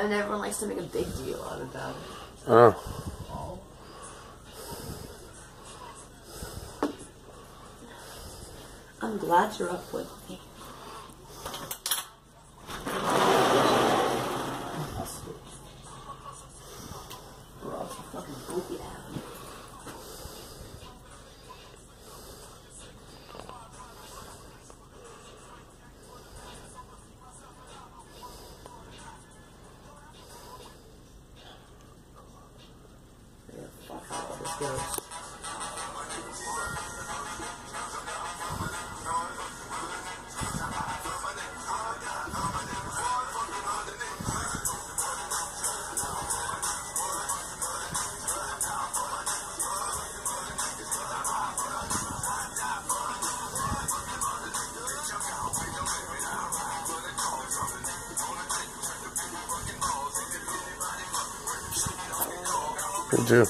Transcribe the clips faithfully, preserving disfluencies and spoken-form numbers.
And everyone likes to make a big deal out of that. Oh. I'm glad you're up with me. We're all so fucking goofy now. Yeah, fuck how all this goes. Me too.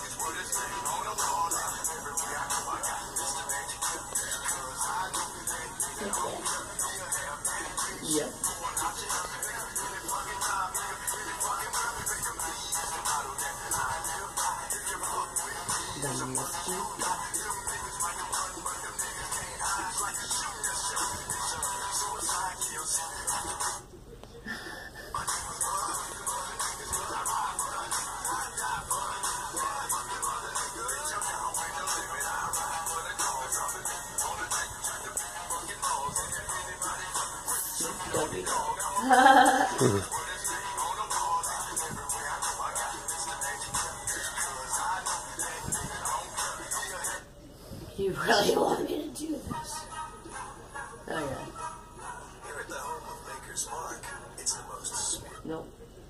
Yep. Mm-hmm. You really want me to do this? Oh yeah. Here at the home of Maker's Mark, it's the most sweet. Nope.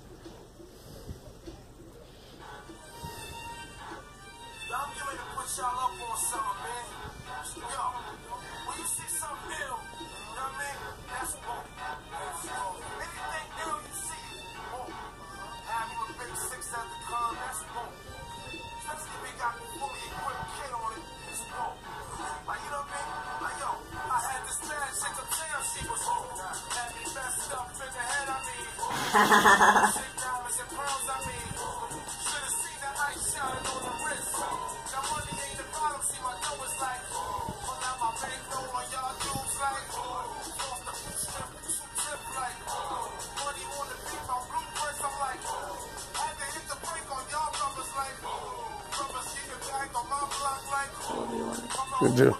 I'm going to put y'all up on something, man. Yo, when you see something ill, you know what I mean? That's wrong. Anything ill you see, wrong. Have you a big six at the club, that's wrong. Especially if we got a fully equipped kid on it, it's wrong. Like, you know what I mean? Like, yo, I had this bad chick uptown, she was wrong. Had me messed up in the head, I mean. Shit diamonds and pearls, I mean. Should've seen the ice shining on the wrist. Got money ain't the problem, see my dough is like. Pull out my bankroll on y'all dudes like. Off the strip, two tip like. Money on the beat, my blueprints, I'm like. Had to hit the brake on y'all brothers like. Brothers keep it back on my block like. Me too.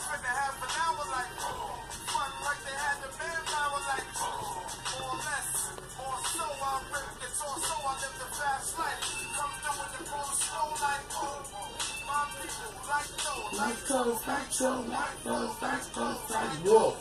Life goes back, so life goes back, goes back. Whoa.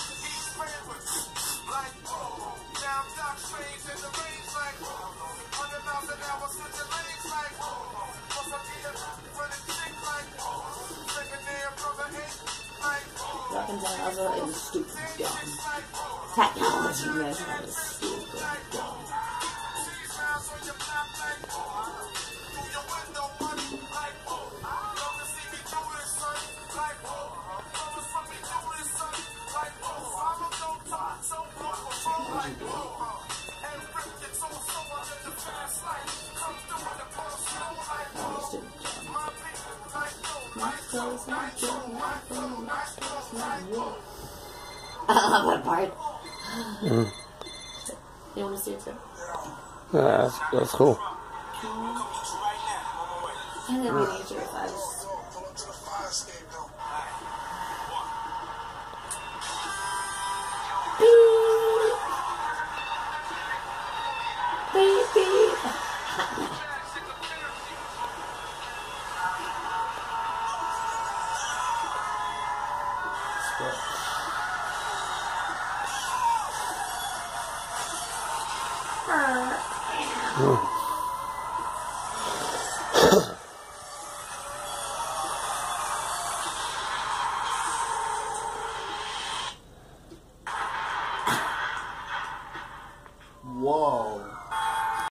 Rapunzel is stupid dumb. Technology is stupid dumb. I love that part. Mm. You want to see it too? Yeah, that's, that's cool. And then we need your advice. Beep, beep, beep. Mm.